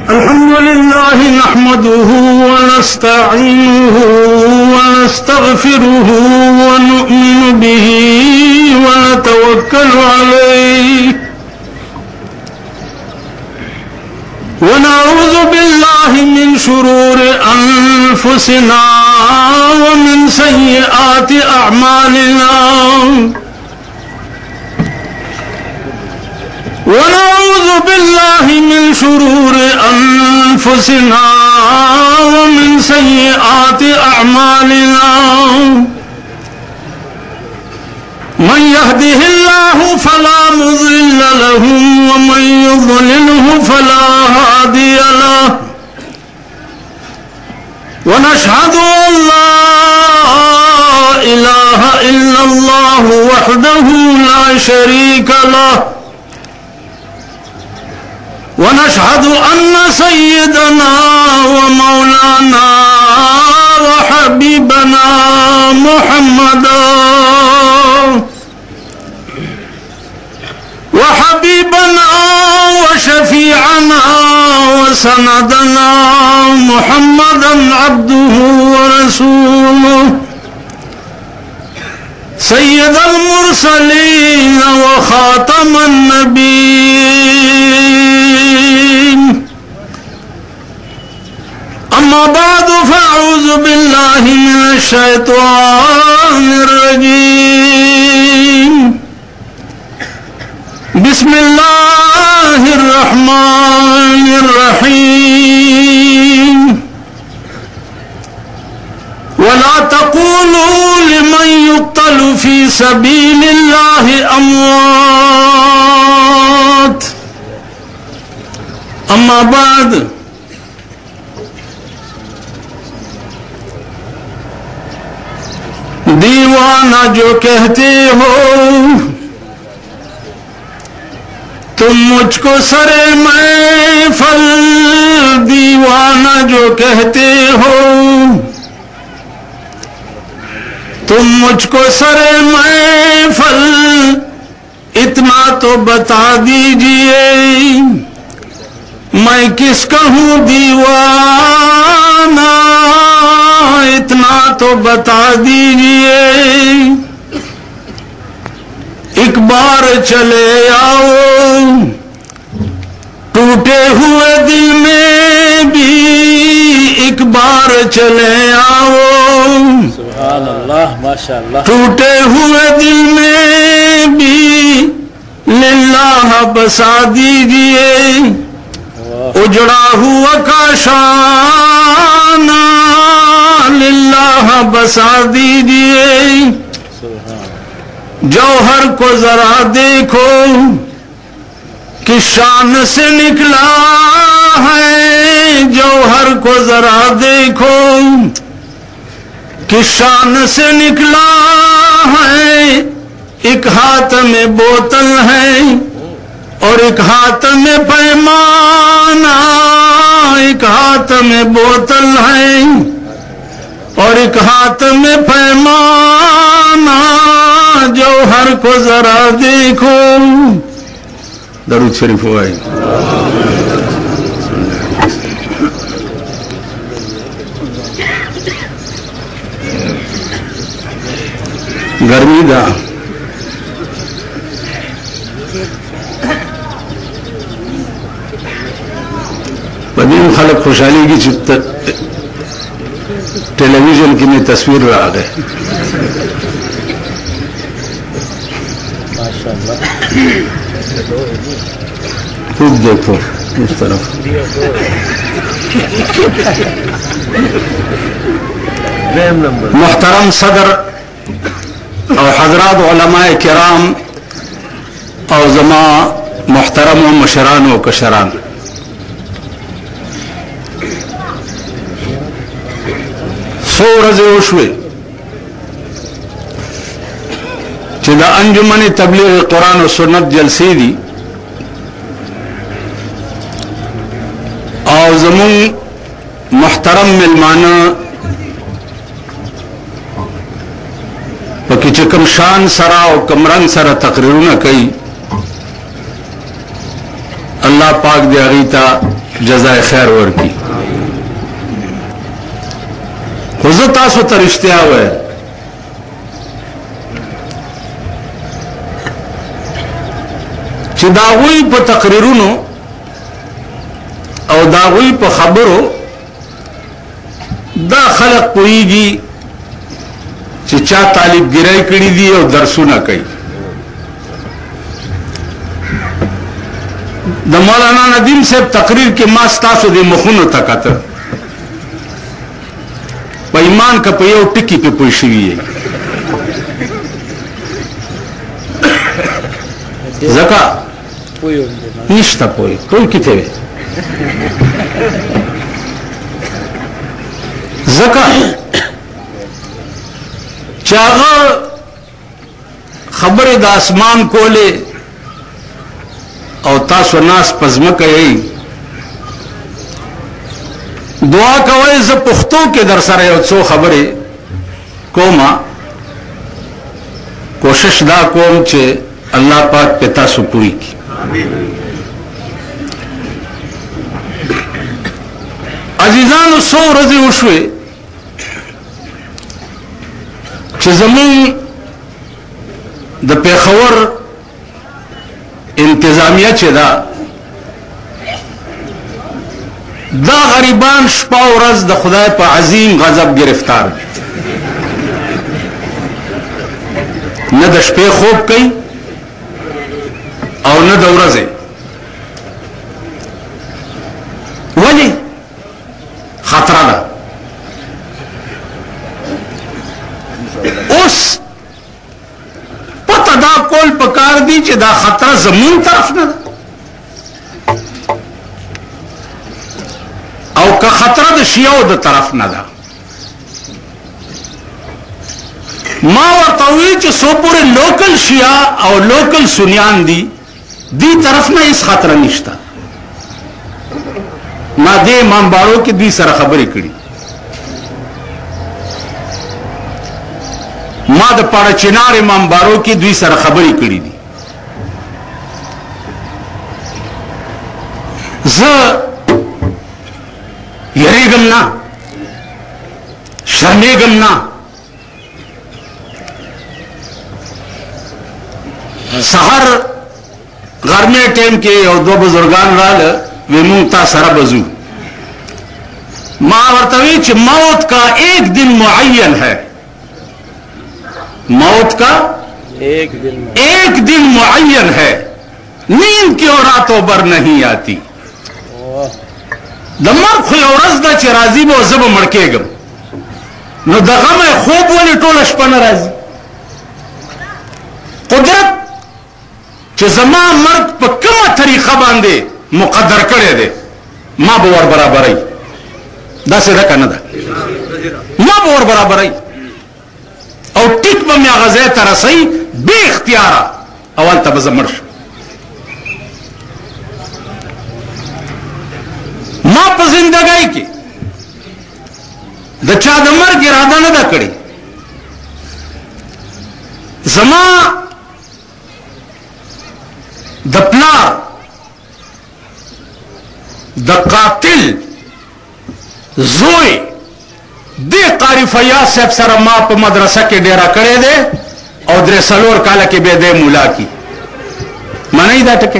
अल्हम्दुलिल्लाह नहमदुहु व नस्तईनुहु व नस्तगफिरुहु व नु'मिनु बिही व नतवक्कलु अलैहि व नऊज़ु बिल्लाहि मिन शुरूरि अनफुसिना व मिन सय्यिआति अअमालिना ونعوذ بالله من شرور أنفسنا ومن سيئات أعمالنا من يهده الله فلا مضل له ومن يضلله فلا هادي له ونشهد أن لا إله إلا الله وحده لا شريك له ونشهد أن سيدنا ومولانا وحبيبنا محمدا وشفيعنا وسندنا محمدا عبده ورسوله سيد المرسلين وخاتم النبيين أما بعد فأعوذ بالله من الشيطان الرجيم بسم الله الرحمن الرحيم ولا تقولوا لمن يقتل في سبيل الله أموات أما بعد दीवाना जो कहते हो तुम मुझको सरे महफल दीवाना जो कहते हो तुम मुझको सरे महफल इतना तो बता दीजिए मैं किसका हूँ दीवाना इतना तो बता दीजिए एक बार चले आओ टूटे हुए दिल में भी एक बार चले आओ सुभान अल्लाह माशाअल्लाह टूटे हुए दिल में भी लिल्लाह बसा दीजिए उजड़ा हुआ काशाना लिल्लाह बसा दीजिए जौहर को जरा देखो किस शान से निकला है जौहर को जरा देखो किस शान से निकला है एक हाथ में बोतल है और एक हाथ में पैमाना एक हाथ में बोतल है और एक हाथ में पैमाना जौहर को जरा देखो दरूद शरीफ हुआ है। गर्मी दा बदीन खलक खुशहाली की टेलीविजन की में तस्वीर आ गए खूब देखो उस तरफ मुहतरम सदर और हजरात उलमाए किराम और जमा मुहतरम व मशरान व कशरान सो रजे उशवे चिदा अंजुमन तबलीग कुरान और सुन्नत जलसे दी और जमुन मुहतरम मिलमाना पकी चकम शान सरा और कमरंग सरा तकरीर न कई अल्लाह पाक दे अगीता جزای خیر ورکی. خو زه تاسو ته رښتیا وایم چې د هغوی په تقریرونو او د هغوی په خبرو دا خلق پوهیږي چې چا طالبګرۍ کړي دي او درسونه کوي. د مولانا ندیم صاحب تقریر کې ما ستاسو د مخونو ته کتل، په ایمان که په یو ټکي پې پوه شوي یې، ځکه نشته پوه ټول کتې وې، ځکه چې هغه خبرې د اسمان کولې او تاسو ناس په ځمکه یې. دعا کوئ زه پښتو کې در سره یو څو خبرې کومه، کوشش دا کوم چې الله پاک په تاسو پوری کړي. عزیزانو څو ورځې وشوې چې زمون د پیښور انتظامیه چې دا غریبان شپه او ورځ د خدای په عظیم غضب گرفتار دي، نه د شپې خوب کوي او نه د ورځې. ولې؟ خطره ده. اوس پته دا کول پکار دي چې دا خطره زمون طرف نه ده او که خطره د شیعو د طرف نه ده. ما ورته وی چې څو پورې لوکل شیعه او لوکل سنیان دي دی طرف نه هیڅ خطره نشته. ما دې امام باړو کې دوی سره خبرې کړي، ما د پاړه چنار امام باړو کې دوی سره خبرې کړي دي. زه یریږم نه، شرمېږم نه. سحر غرمې ټیم کې یو دو بزرگان راله، وی مونږ تا سره بزو. ما ورته وی چې موت کا ایک دن معین ہے، موت کا ایک دن معین ہے، نیند کی اور راتوں بر نہیں آتی. د مرګ خو یو ورځ ده چې راځي به او زه به مړ کېږم، نو د غمه خوب ولې ټوله شپه نه راځي؟ قدرت چې زما مرګ په کومه طریقه باندې مقدر کړی دی ما به ور برابروي. داسې ده که نه ده؟ ما به ور برابروي او ټیک به مې هغه ځای ته رسوي بې اختیاره، او هلته به زه مړ شم. ما په زندګۍ کې د چا د مرګ اراده نه ده کړې. زما د پلار د قاتل زوی دې قاری فیاض صاحب سره ما په مدرسه کې ډیرا کړی دی او 3 کاله کې به دې مولا کی. منئ دا ټکي؟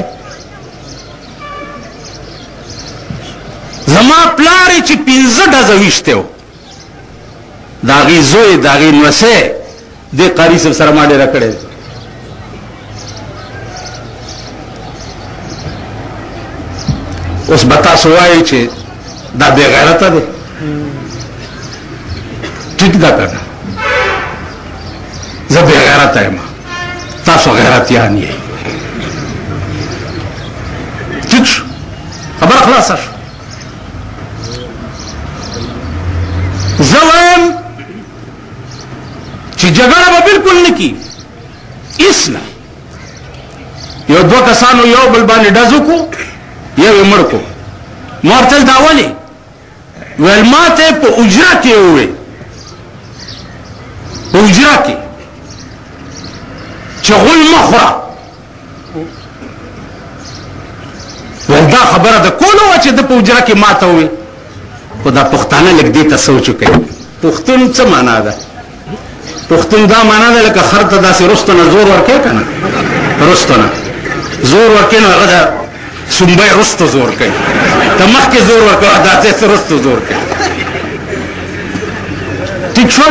زما پلاری چې 15 ډزه ویشته و، د هغې زوی د هغې نوسی دې قاري صاحب سره ما ډېره کړې ده. اوس به تاسو وایئ چې دا بې غیرته دی. ټیک ده که نه؟ زه بې غیرته یم، تاسو غیرتیان یې. ټیک شو، خبره خلاصه شو. زه وایم چې جګړه به بالکل نه کي، هېڅ نه. یو 2 کسانو یو بل باندې ډز وکړو، یو یې مړ کړو. ما ورته دا ولې؟ ویل ما ته په اجره کې ووې، په اجره کې چې غول مه خوره. دا خبره د کولو وه چې د په حجره کې ماته ووي خو دا پښتانه لږ دې ته سوچ وکوي پښتون څه معنا ده پښتون دا معنا ده لکه خر ته داسې رستو نه زور ورکوي که نه رستو نه زور ورکوي نو هغه د سنبی رستو زور کوي ته مخکې زور ورکوي داسې رستو زور کوي ټیک شو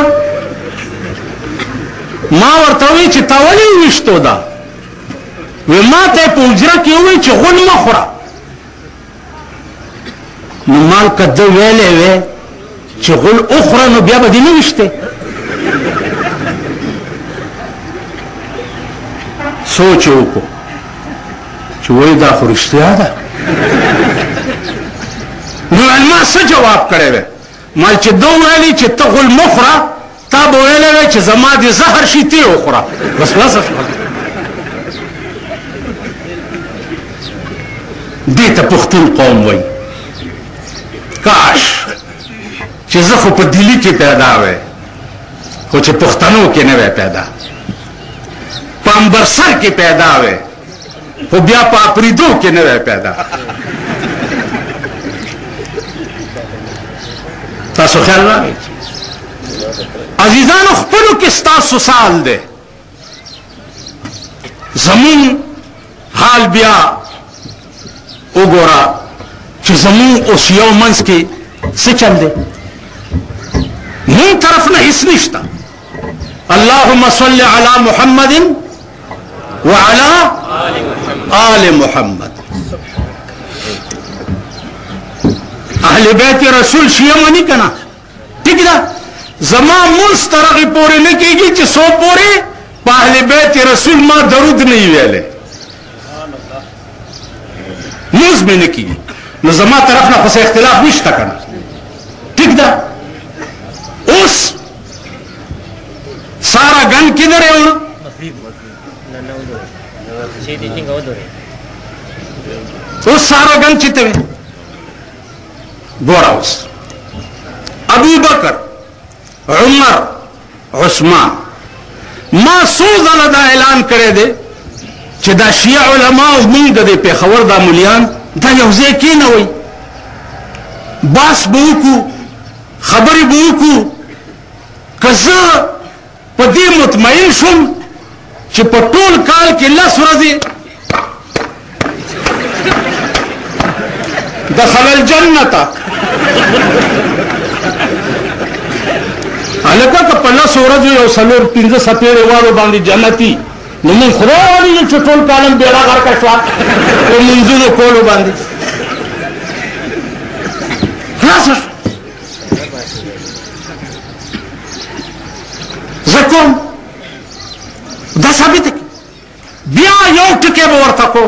ما ورته ووایي چې تا ولې وویشتو دا وی ما ته په حجره کې ووایي چې غول مه خوره نو مال که ده ویلی وی چې غول وخوره نو بیا به دې نه ویشتې سوچ یې وکړو چې وایي دا خو رښتیا ده نو ما څه جواب کړی وی مال چې ده ویلي چې ته غول مه خوره تا به ویلی وی چې زما دې زهر شي ته یې وخوره بس خلاصه شوه دې ته پښتون قوم وایي کاش چې زه خو په دلی کې پیدا وی خو چې پښتنو کې نه وی پیدا په امبرسر کې پیدا وی خو بیا په اپریدو کې نه وی پیدا تاسو خیال راغی عزیزانو خپلو کې ستاسو سال دی زمون حال بیا وګوره چې زمون اوس یو منځ کې څه چل دی مون طرف نه هیڅ نشته اللهم صل علی محمد وعلى آل محمد اهل بیت رسول شیعه منی کنا ٹھیک ده زما منځ تر هغې پورې نه کېږي چې څو پورې په اهل بیت رسول ما درود نه وي ویلی منځ مې نه کېږي نو زما طرف نه پس اختلاف نشته کنه ٹھیک ده اوس سارا گن کدھر ہے اوس سارا گن چیتے ہوئے گورا اوس ابو بکر عمر عثمان ما سوز اللہ دا اعلان کرے دے چې دا شیعہ علماء مونږ د پیښور دا مليان دا یو ځای کېنوئ باس به وکړو خبرې به وکړو که زه په دې مطمئن شوم چې په ټول کال کې 10 ورځې دخل الجنة هلکه که په 10 ورځو یو 4-5 څپېړې والو باندې جنتي نو مونږ خدای وایي چې ټول کالم بیړه غرقه شوه په لمونځونو کولو باندې خلاصه شو زه کوم دا ثابته کړي بیا یو ټکی به ورته کوم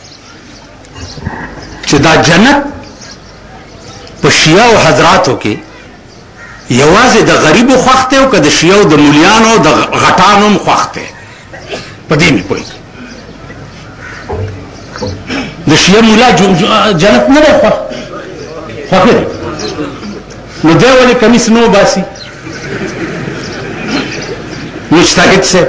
چې دا جنت په شیعو حضراتو کې یوازې د غریبو خوښ دی او که د شیعو د مولیانو د غټانو هم خوښ دی په دې مې پوهېږي د شیعه مولا جنت نه دی خوښ دی نو دی ولې کمیس نه وباسي مجتهد صاحب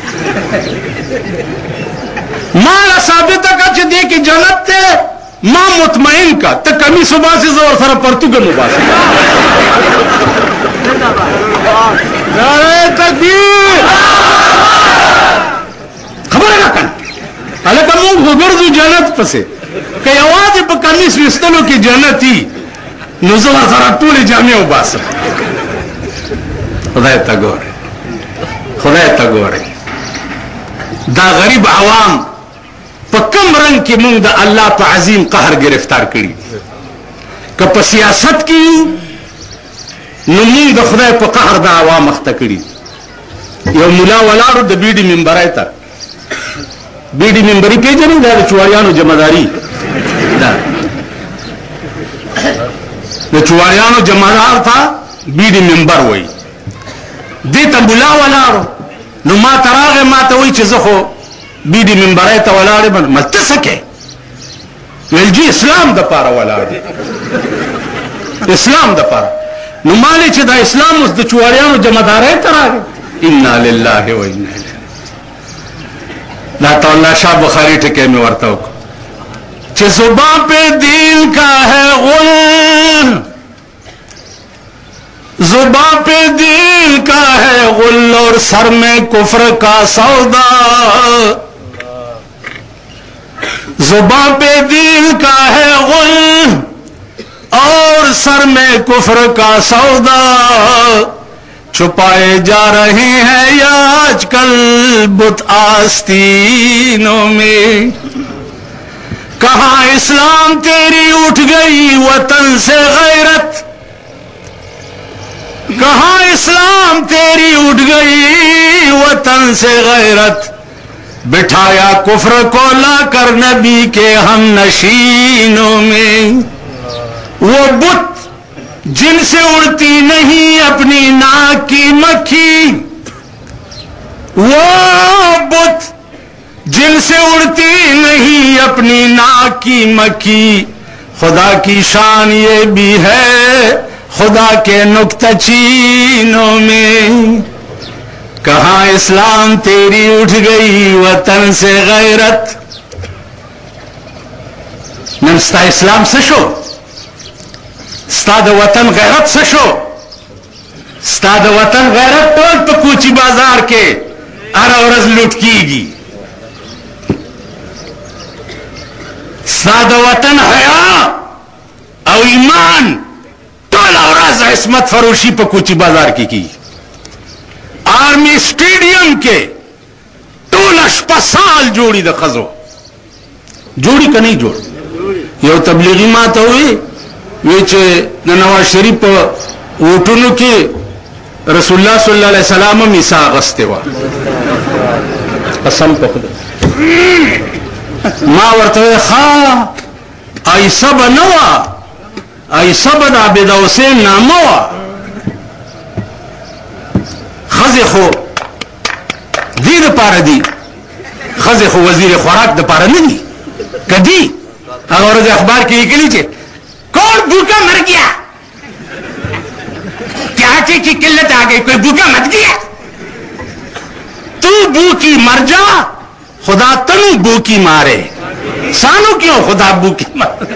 ما لا ثابته کا چې دې کې جنت ته ما مطمئن کا ته کمیس وباسي زه ورسره پرتوګم وباسي نعرہ تکبیر خبره نه کړه هلکه مونږ خو ګرځو جنت پسې که یوازې په کمیس ویستلو کې جنتي نو زه ورسره ټولې جامې وباسم خدای ته ګورئ خدای ته ګورئ دا غریب عوام په کوم رنګ کې مونږ د الله په عظیم قهر گرفتار کړي که په سیاست کې نو مونږ د خدای په قهر د عوام اخته کړي یو ملا ولاړو د بیډي منبرای ته بیډي منبري پیژنئ دا د چواریانو جمعداري دا د چواریانو جمعدار ته بیډي منبر وایي دې ته ملا ولاړو نو ما ته راغی ما ته وایي چې زه خو بیډي منبرای ته ولاړ یم ته څه کوې ویل جي اسلام دپاره ولاړ اسلام دپاره نو ما ویلې چې دا اسلام اوس د چواریانو جمعدارۍ ته راغی انا لله و انا الیه دا ته الله شاه بخاري ټکی مې ورته وکړو कि जुबां पे दीन का है गुल, जुबां पे दीन का है गुल और सर में कुफ्र का सौदा। जुबां पे दीन का है गुल और सर में कुफ्र का सौदा। छुपाए जा रहे हैं या आजकल बुत आस्तीनों में। कहां इस्लाम तेरी उठ गई वतन से गैरत, कहां इस्लाम तेरी उठ गई वतन से गैरत। बिठाया कुफ्र को लाकर नबी के हम नशीनों में। वो बुत जिनसे उड़ती नहीं अपनी नाक की मक्खी, वो बुत जिनसे उड़ती नहीं अपनी नाक की मक्खी। खुदा की शान ये भी है खुदा के नुक्ताचीनों में। कहां इस्लाम तेरी उठ गई वतन से गैरत। नमस्ता इस्लाम से शो स्ताद वतन गैरत से शो। स्ताद वतन गैरत टोल तो कूची बाजार के अरवरज लुटकीगी। स्ताद वतन हया और ईमान टोल अवरज इस्मत फरोशी पर कूची बाजार की। आर्मी स्टेडियम के टोल अस्पताल जोड़ी द खजो जोड़ी का नहीं जोड़। यो तबलीगी मात हुई वे नवाज शरीफ वोटों के रसूलुल्लाह सल्लल्लाहु अलैहि वसल्लम मिसा गस्ते वा कसम पकड़ मां वर्तवे खा ऐसा बनवा ऐसा बना बेदा हुसैन नामवा। खजे खो दी द पारा दी खजे खो वजीर खुराक द पारा नहीं कदी। अगर अखबार की के नीचे कौन भूखा मर गया, प्यासे की किल्लत आ गई, कोई भूखा मर गया। तू भूखी मर जा खुदा तनु भूखी मारे। सानू क्यों खुदा भूखी मारे।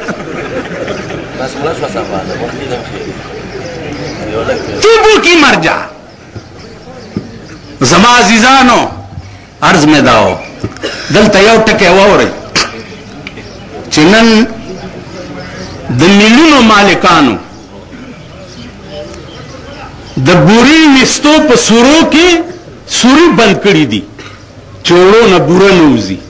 तू भूखी मर जा। जमा अजीजानो अर्ज में दाओ दल तय टके और चिन्हन द मिलूनो मालिकानो द बुरी मिस्तो पर सुरों की सुरी बंद करी दी। चोड़ो न बुरा नूजी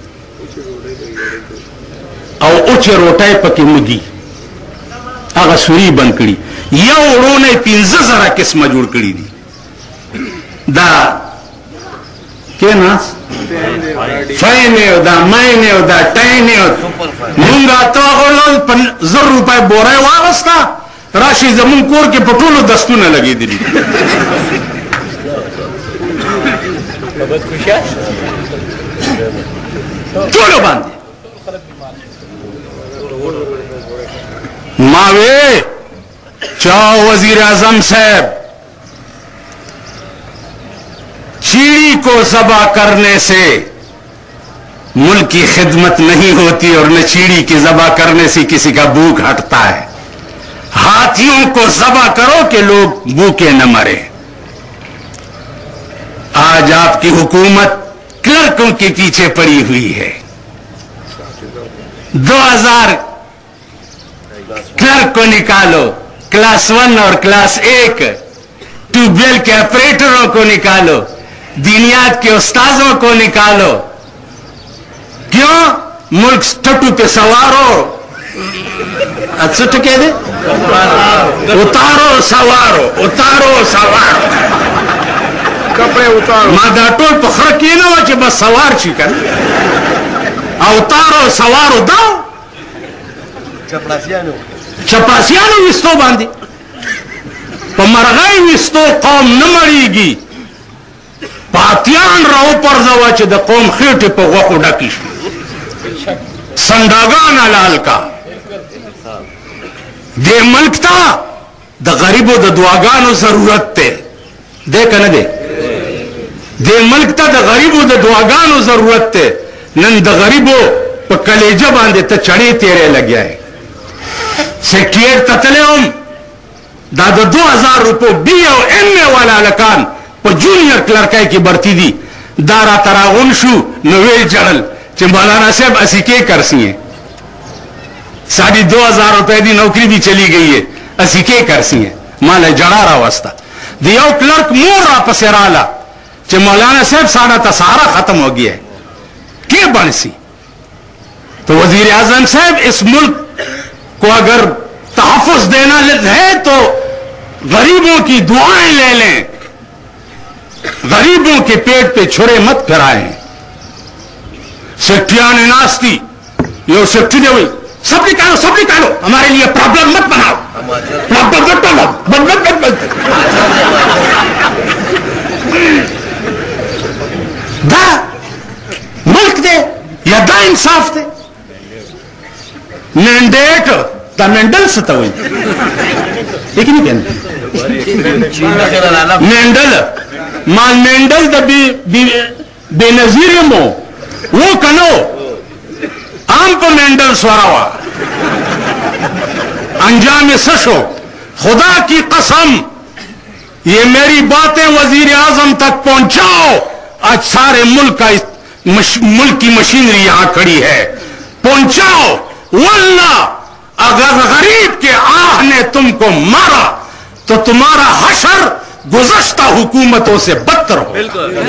और उच्च रोटाए पके मुगी आगा सुरी बंद करी। या ओड़ो ने 15,000 किस्म जोड़ करी दी। दा के नास फैने दा मैने दा टैने मूंगा तो ₹1,000 बोरा वागस्ता राशि जमुन कोर के पटोलो दस्तू न लगी दिली। चोलो बांधे मावे चाओ वजीर आजम साहब चीड़ी को ज़बा करने से मुल्क की खिदमत नहीं होती और न चीड़ी की ज़बा करने से किसी का भूख हटता है। हाथियों को ज़बा करो कि लोग भूखे न मरे। आज आपकी हुकूमत क्लर्कों के पीछे पड़ी हुई है। 2000 क्लर्क को निकालो, क्लास 1 और क्लास 1 ट्यूबवेल के ऑपरेटरों को निकालो, दीनियात के उस्ताजों को निकालो। क्यों मुल्क टट्टू पे सवारो अच्छा कह दे उतारो सवारो उतारो सवारो कपड़े उतारो मादा टोल तो खर की ना हो बस सवार छिकन उतारो सवारो दाओ चपरासियानो विस्तो बांधी तो मरगाई विस्तो कौम न मरीगी। पातियान राव पर जवा च द कौम खेटे पर वको डकी संडागान लाल का दे मुल्क था द गरीबो द दुआगानो जरूरत थे दे कन दे मुल्क था द गरीबो द दुआगानो जरूरत थे नन द गरीबो पर कलेजा बांधे तो चढ़े तेरे लग गया है सेक्रेटरीट ततले हम दादा 2000 रुपये BA वाला लकान पर जूनियर क्लर्क की बढ़ती दी दारा तरागुन शू नवे जड़ल चे मौलाना साहब असी के कर सी है 2000 रुपए की नौकरी भी चली गई है असी के कर सी है माले जड़ा रहा वास्ता दियो क्लर्क मोर रा पसेराला चे मौलाना साहब सारा तसारा खत्म हो गया है के बनसी तो वजीर आजम साहब इस मुल्क को अगर तहफ़्फ़ुज़ देना है तो गरीबों की दुआएं ले लें, गरीबों के पेट पे छुरे मत फिराएं। सेक्टिया ने नास्ती यो सेक्टी दे हुई सब निकालो हमारे लिए प्रॉब्लम मत बनाओ, प्रॉब्लम मत बनाओ, दा मुल्क दे या दा इंसाफ दे मैंडेट द मेंडल सतवई लेकिन नहीं कहना मेंडल माल मेंडल द बेनजीर मो वो कनो आम को मेंडल स्वरावा अंजाम सशो खुदा की कसम ये मेरी बातें वजीर आजम तक पहुंचाओ। आज सारे मुल्क की मशीनरी यहां खड़ी है, पहुंचाओ। वल्ला अगर गरीब के आह ने तुमको मारा तो तुम्हारा हशर गुज़श्ता हुकूमतों से बदतर हो।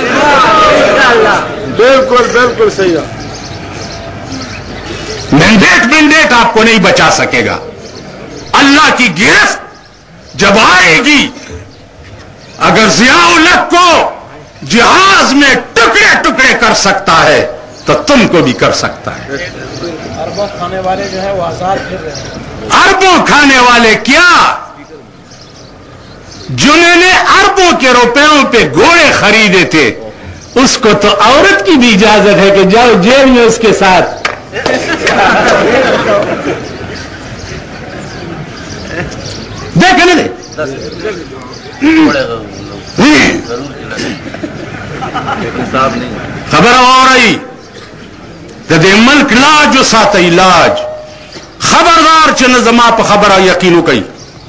बिल्कुल सही है। मैंडेट आपको नहीं बचा सकेगा। अल्लाह की गिरफ्त जब आएगी, अगर जिया-उल-हक को जहाज में टुकड़े टुकड़े कर सकता है तो तुमको भी कर सकता है। अरबों खाने वाले जो है वो आजाद फिर रहे हैं। अरबों खाने वाले क्या, जिन्होंने अरबों के रुपयों पे घोड़े खरीदे थे, उसको तो औरत की भी इजाजत है कि जाओ जेल में उसके साथ। देख ले खबर हो रही दे मुल्क लाज साथ इलाज। खबरदार च नजमा पर खबर यकीन कई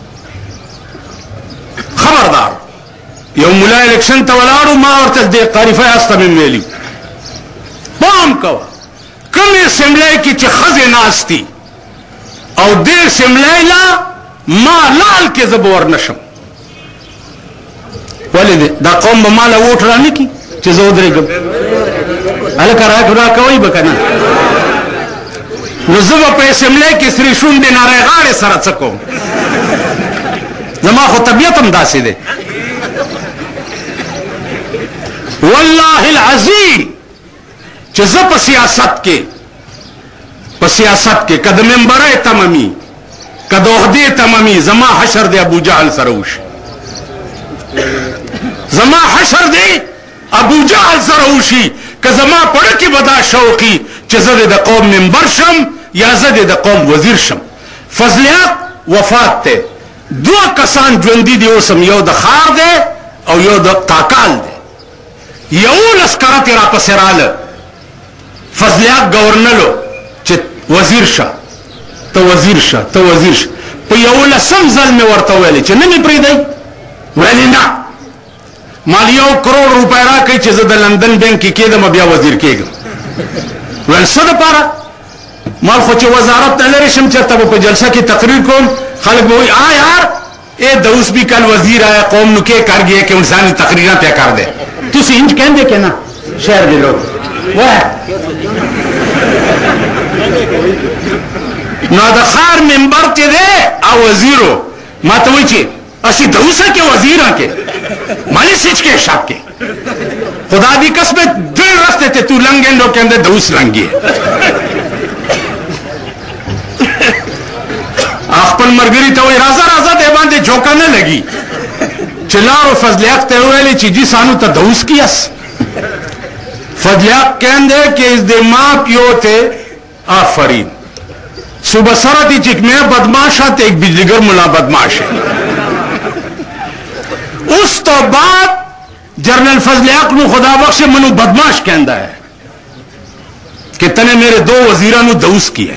खबरदार। यो मुला इलेक्शन तवलाड़ू माँ और दे कारिफा आस्ता में मेली बाम कवा कम सिमले की खजे नास्ती और दे सिमलेला माँ लाल के जबोर नशम वाले दे दा कौम माला वोट रानी की चौधरी गम अल करा कवई बकना नजुब पे सिमले की श्री शुंडे नारे गाड़े सर सको जमा को तबियत हम दासी दे वल्लाहिल अज़ीम चज़ सियासत के कद मेंबर तममी कद ओहदे तममी जमा हशर दे अबू जहल सरूश जमा हशर दे अबू जहल सरूशी का जमा पड़ के बदा शौकी चज़द द कौम मेंबर शम या जद द कौम वजीर शम फजलियात वफात ते दो कसान ज्वंदी दे उसम यो द खार दे और यो द काकाल दे यो लस्करा तेरा पसराल फजलियात गवर्नर वजीर शाह तो वजीर शाह तो वजीर शाह तो यो लसम जल में वर्ता वेले च नहीं प्रीदई वेले ना मालियो करोड़ रुपए रा कई चीज द लंदन बैंक की केदम अबिया वजीर केग वेल सद पारा माल खोचे वजारत न रेशम चरता पे जलसा की तकरीर कौन खालिक बोई आ यार ए दऊस भी कल वजीर आया कौम नु के कर गया कि इंसानी तकरीरां पे कर दे तुसी इंज कहंदे के ना शहर दे लोग वाह ना दखार मेंबर ते दे आ वजीरो मातवी ची असी दऊसा के वजीर के मानी सिच के शाक के खुदा दी कसम दिल रस्ते थे तू लंगे लोग के अंदर दऊस लंगी आपन मरगरी तो राजा राजा दे बांधे झोंका न लगी चिल्लारो फजलियाक ते हुए चीजी सानू तो दऊस की अस फजलियाक कहंदे कि इस दे मां पियो थे आफरीन सुबह सरती चिक में बदमाश आते एक बिजलीगर मुला बदमाश है। उस तो बाद जनरल फजलियाक नु खुदा बख्शे मनु बदमाश कहंदा है कितने मेरे 2 वजीरां नूं दऊस किया।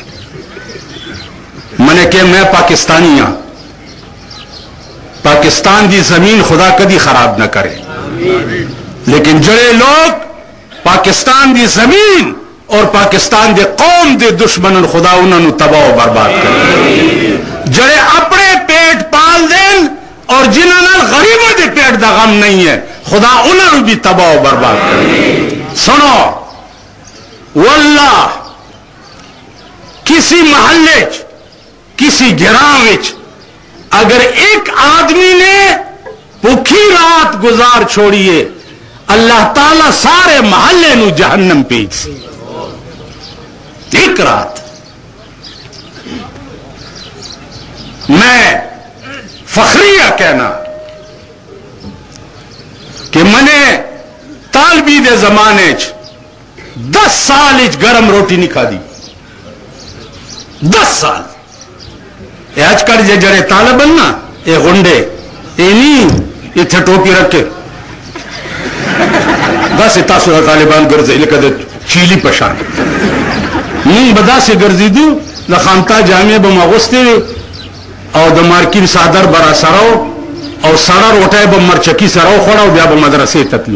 मैंने कहा मैं पाकिस्तानी हाँ, पाकिस्तान की जमीन खुदा कदी खराब न करे, लेकिन जड़े लोग पाकिस्तान की जमीन और पाकिस्तान के कौम के दुश्मन खुदा उन्होंने तबाह बर्बाद करे। जड़े अपने पेट पाल देन और जिन्होंने गरीबों के पेट का गम नहीं है, खुदा उन्होंने भी तबाह बर्बाद करे। सुनो, वल्लाह किसी महल्ले किसी गिरां विच अगर एक आदमी ने भूखी रात गुजार छोड़िए, अल्लाह ताला सारे महल्ले नू जहन्नम भेज। एक रात मैं फखरिया कहना कि मैंने तालबी दे जमाने 10 साल गरम रोटी नहीं खादी। 10 साल आजकल जे जड़े तालिबन ना ये गुंडे ये नहीं इतने टोपी रख के बस तासुरा तालिबान गर्जे कदे चीली पशान बदा से गर्जीदू न खानता जामिया बमगुस्ते और द मार्किन सादर बरा सराओ और सड़ा रोटाए ब मरचकी सराओ खोड़ा ब्या ब मदरसे ततलू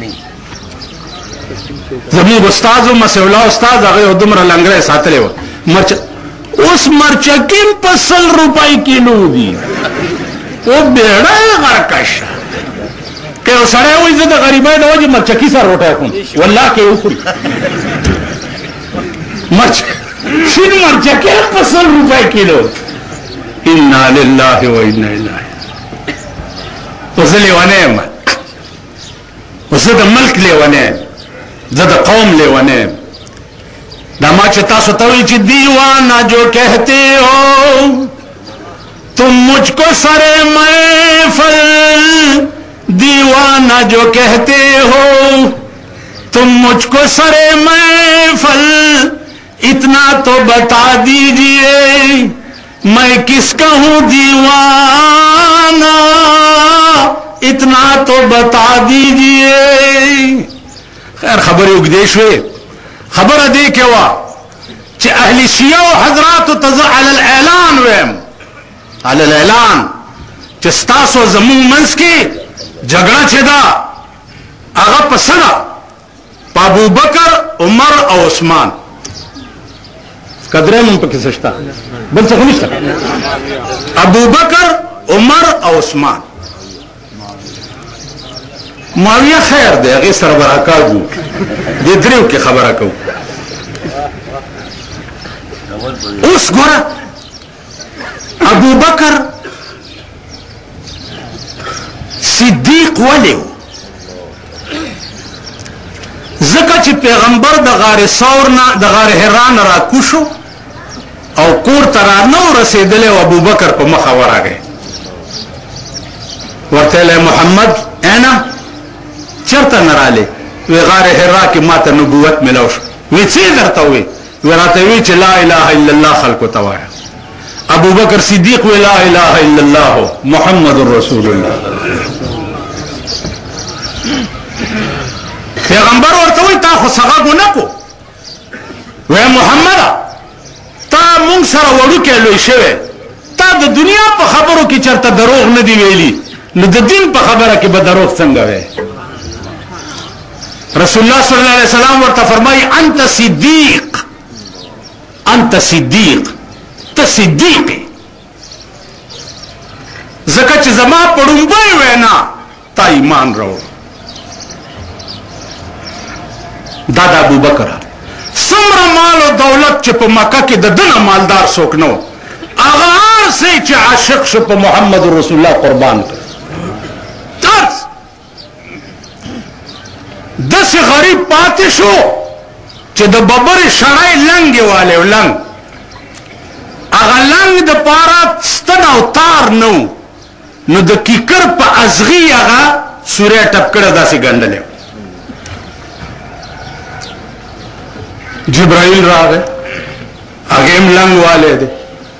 जमी उस्ताद मसेवला उस्ताद अगे दुमरा लंगरे सातले मर्च उस मरचकिन पर 100 रुपए किलो दी वो बेड़ा गरकश के सड़े हुई इज्जत गरीब है जी मरचकी सा रोटा है वल्लाह के ऊपर मर्च फिर मरचके पर 100 रुपए किलो। इन्ना लिल्लाहि व इन्ना इलैहि उसे लेवाने मत उसे द मुल्क लेवाने द कौम लेवाने दामाचता सुतवी ची दीवाना जो कहते हो तुम मुझको सरे महफल, दीवाना जो कहते हो तुम मुझको सरे महफल, इतना तो बता दीजिए मैं किसका हूं दीवाना, इतना तो बता दीजिए। खैर खबर उपदेश हुए खबर दे के वा चे अहली शिया हजरात ऐलान वेम ऐलान चिस्तासो जमू मंस की झगड़ा छेदा आगा पसरा अबू बकर उमर और उस्मान कदरे मुंह पे किसता बन सको अबू बकर उमर और उस्मान माविया खैर दे अगे सरबरा का दे द्रिव की खबर को उस गोरा अबू बकर सिद्दीक वाले जकच पैगंबर दगार सौर ना दगार हैरान रा कुशो और कोर तरा नो रसेदले अबू बकर पर मखावर आ गए वर्तेले मोहम्मद ऐना चरता नराले वे गार हिरा की माता नबूवत मिलोश वे से करता हुए वे राते हुए च ला इलाहा इल्लल्लाह खल्को तवाया अबू बकर सिद्दीक वे ला इलाहा इल्लल्लाह मुहम्मदुर रसूलुल्लाह पैगंबर और तो ता सगा गुना को वे मोहम्मद ता मुंग सरा वड़ू के लोई शेवे ता द दुनिया पर खबरों की चरता दरोग न दी वेली न द दिन पर खबर के बदरोग संग है। रसूलुल्लाह सल्लल्लाहु अलैहि वसल्लम वर्ता फरमाई अंत सिद्दीक त सिद्दीक जकच जमा पड़ुंबे वेना ता ईमान रहो। दादा अबू बकर समरा माल और दौलत च मक्का के ददना मालदार सोकनो आगार से च आशिक शुप मोहम्मद रसूलुल्लाह कुर्बान तर्स 10 गरीब पातिशो च द बबर शराय लंगे वाले लंग आगा लंग द पारा स्तना उतार नो नो द कीकर प अजगी आगा सूर्य टपकड़ दासी गंडले जिब्राइल राग आगे लंग वाले दे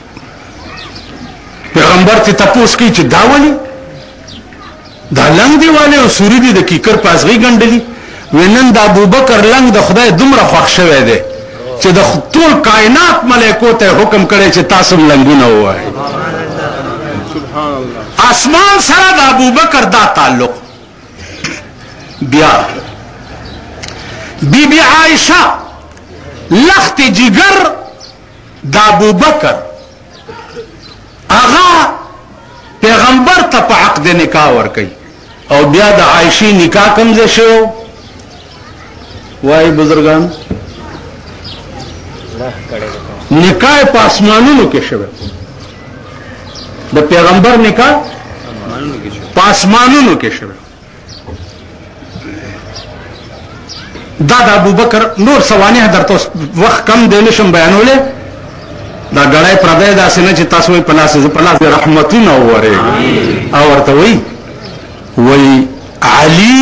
पैगंबर थे तपूस की चिदावली दा लंग दे वाले और सूरी दी कीकर पास गई गंडली वेनंद अबू बकर लंग द खुदा दुमरा फख्शवे दे چې د ټول کائنات ملائکو ته حکم کړي چې تاسو لنګونه وایي. اسمان سره د ابوبکر دا تعلق. بیا بی بی عائشہ لخت جگر د ابوبکر اغا پیغمبر ته په عقد نکاح ور کوي او بیا د عائشی نکاح کمزه شو. وای بزرگان نکاح په اسمانونو کې شوه. د پیغمبر نکاح په اسمانونو کې شوه. دا د ابوبکر نور سوانح درته وخت کم دی نشم بیانوله. دا غړای پردای داسې نه چې تاسو په لاس رحمتونه وره او ورته وای علی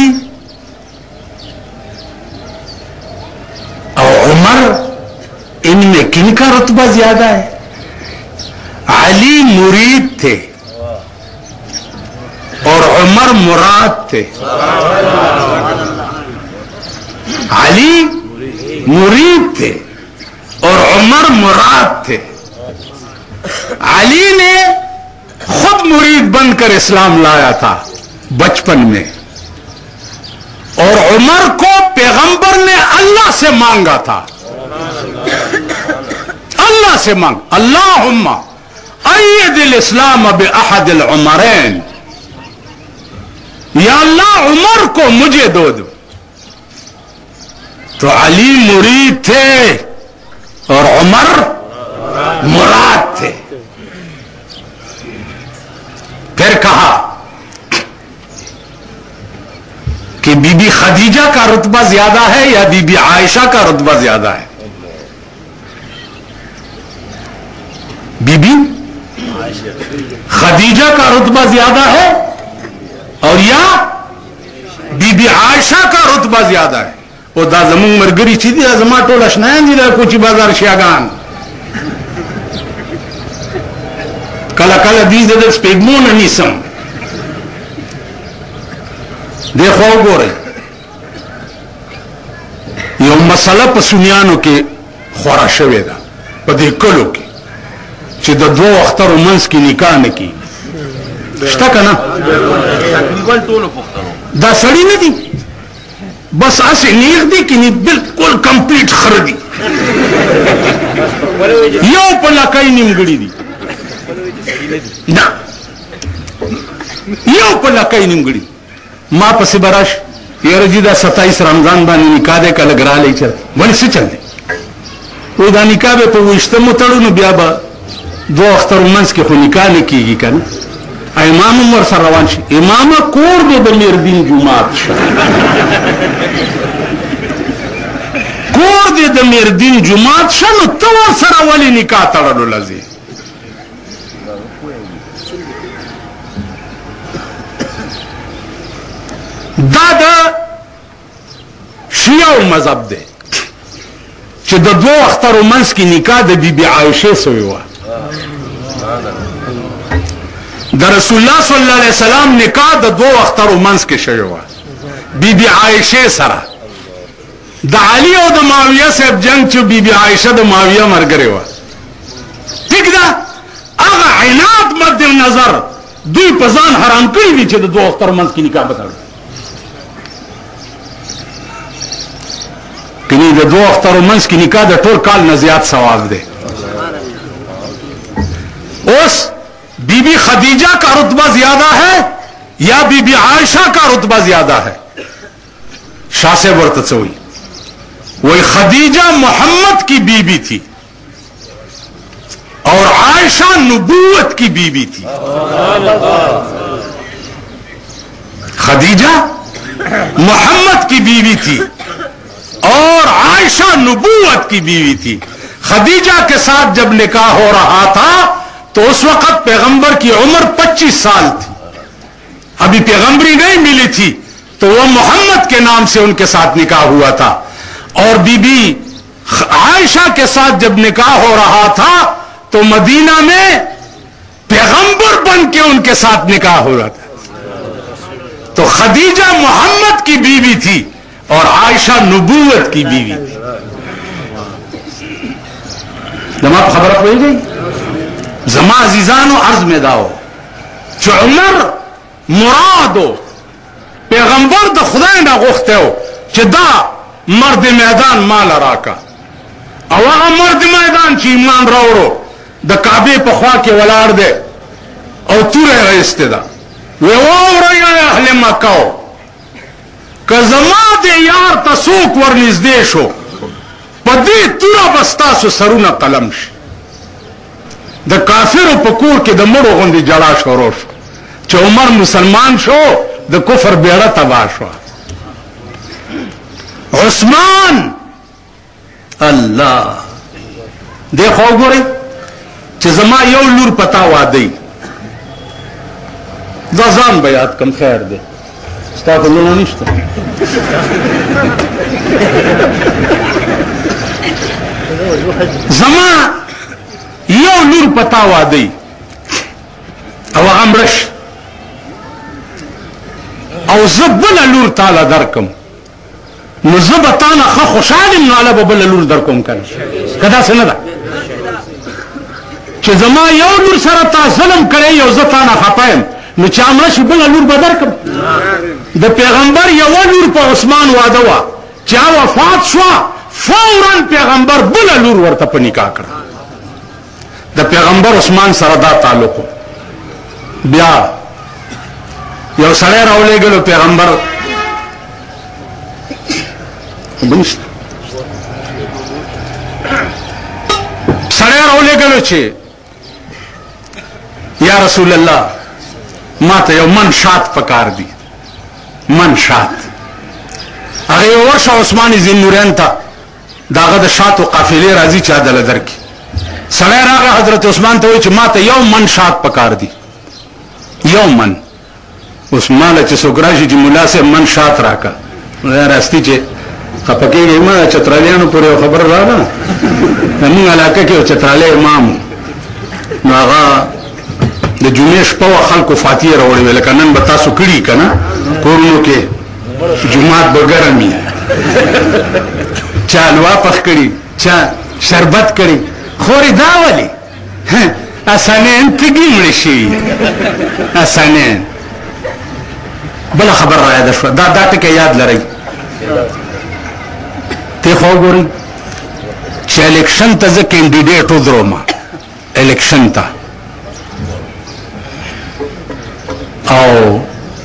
और उमर इनमें किनका रुतबा ज्यादा है? अली मुरीद थे और उमर मुराद थे. अली मुरीद थे और उमर मुराद थे. अली ने खुद मुरीद बनकर इस्लाम लाया था बचपन में और उमर को पैगंबर ने अल्लाह से मांगा था. अल्लाह से मांग अल्लाहुम्मा अय्यदिल इस्लाम बिअहदिल उमरैन. या अल्लाह उमर को मुझे दो. तो अली मुरीद थे और उमर मुराद थे. फिर कहा कि बीबी खदीजा का रुतबा ज्यादा है या बीबी आयशा का रुतबा ज्यादा है? बीबी खदीजा का रुतबा ज्यादा है और या बीबी आयशा का रुतबा ज्यादा है? वो दा जमुन मरगरी छी दी जमा टोल अशनायन दी कुछ बाजार शियागान कला कला दीज दे स्पेगमोन अनिसम देखो गोरे यो मसला په سنیانو کې خورا شوی دا په دې کلو کې چې د دوه وخترو منځ کې نکاح نه کی شته کنه تقریبا ټول پخترو دا سړی نه دي بس اسه نیغ دي کې بالکل کمپلیټ خردي یو په لکای نیمګړي دي نه یو په لکای نیمګړي. ما پس براش یارجی دا 27 رمضان باندې نکاح دې کله ګرالې چل ولې څه چل دی او دا نکاح به په وشتمو تړونو بیا به دوه اختر منځ کې خو نکاح نه کیږي کنه. امام عمر سره روان شي امام کور دې د میردین جمعات شه کور دې د میردین جمعات شه نو تو سره ولې نکاح تړلو لذي. دا د شیعو مذهب دی چې د دوه اخترو منځ کې نکاح د بیبي عایشه سوی وه. د رسول الله صلی الله علیه وسلم نکاح د دوه اخترو منځ کې شوی وه بیبي عایشه سره. د علی او د معاویه صاحب جنگ چې بیبي عایشه د معاویه مرګرې وه. ټیک ده هغه عناد مد نظر دوی په ځان حرام کړي دي چې د دوه اخترو منځ کې نکاح وتړي. کنی د دوه اخترو منځ کې نکاح د ټول کال نه زیات ثواب دی. اوس बीबी खदीजा का रुतबा ज्यादा है या बीबी आयशा का रुतबा ज्यादा है? शाह से वर्त हुई वही खदीजा मोहम्मद की बीबी थी और आयशा नबूवत की बीबी थी. खदीजा मोहम्मद की बीवी थी और आयशा नबूवत की बीवी थी. खदीजा के साथ जब निकाह हो रहा था तो उस वक्त पैगंबर की उम्र 25 साल थी. अभी पैगंबरी नहीं मिली थी तो वह मोहम्मद के नाम से उनके साथ निकाह हुआ था. और बीबी आयशा के साथ जब निकाह हो रहा था तो मदीना में पैगंबर बन के उनके साथ निकाह हो रहा था. तो खदीजा मोहम्मद की बीवी थी और आयशा नबूवत की बीवी थी. زما په خبره پوهېږئ زما عزیزانو عرض مې دا و چې عمر مرادو پیغمبر د خدای نه غوښتی و چې دا مرد میدان مال راکا او هغه مرد میدان چې ایمان راوړو د کعبې په خوا کې ولاړ دی او توره یې راایستې ده وی واورئ اهل مکه که زما د یار ته څوک ورنږدې شو په دې توره به ستاسو سرونه قلم شي د کافرو په کور کې د مړو غوندې جړا شروع شو چې عمر مسلمان شو د کفر بیړه تباه شوه عثمان الله دې خو وګورئ چې زما یو لور پتا واده دا ځان به یاد کم خیر دی ستا خو لونه نشته زما یو لور پتا واده او هغه مړه شي او زه بله لور تاله درکم نو زه به تا نه ښه خوشحال یم نو هله به بله لور در کوم که نه که داسې نه ده چې زما یو لور سره تا ظلم کړی یو زه تا نه خفه یم نو چې مړه شي بله لور به درکړم د پیغمبر یوه لور په عثمان واده وه چې هغه وفات شوه فورا پیغمبر بله لور ورته په نکاح کړه د پیغمبر عثمان سره دا تعلق بیا یو سړی راولېږلو پیغمبر بنشته سړی راولېږلو چې یا رسول الله ما ته یو من شات پکار دی من شات هغه یو ورشه عثمان ذیالنورین ته د هغه د شاتو قافلې راځي چې عدله درکړي سړی راغی حضرت عثمان ته وایي چې ما ته یو من شات پکار دی یو من اوس ماله چې څوک راشي چې ملا صاحب من شات راکړه راستي چې خفه کېږي ما چترالیانو پورې یو خبره راغله زموږ علاقه کې یو چترالی امام نو هغه د جمعې شپه وه خلکو فاتحې راوړې وې لکه نن به تاسو کړي که نه کورونو کې جومات به ګرم وي چا حلوا پخ کړي چا شربت کړي خورې دا ولې اسانین تږي مړه شوي اسانین بله خبر را یاده شوه دا ټکه یاد لرئ ته خو وګورئ چې الیکشن ته زه کینډیډیټ ودروم الیکشن ته او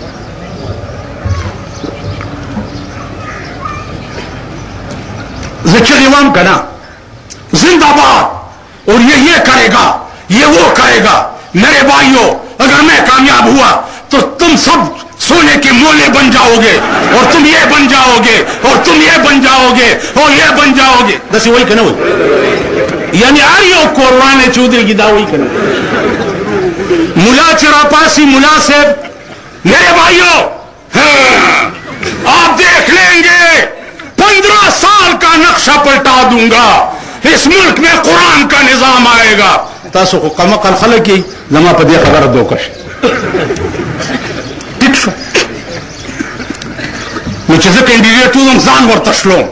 زه چغې وام که نه زندہ باد اور یہ کرے گا یہ وہ کرے گا میرے بھائیوں اگر میں کامیاب ہوا تو تم سب سونے کے مولے بن جاؤ گے اور تم یہ بن جاؤ گے اور تم یہ بن جاؤ گے اور یہ بن جاؤ گے دسی وہی کہنا ہوئی یعنی آریو قرآن چودھری کی دا وہی کہنا ملا چراپاسی ملا سے میرے بھائیوں آپ دیکھ لیں گے 15 سال کا نقشہ پلٹا دوں گا اس ملک میں قرآن کا نظام آئے گا تاسو خو قمقل خلک یې زما په دې خبره دوکه شي ټیک شو نو چې زه کینډیډیټ وم ځان ورته شلوم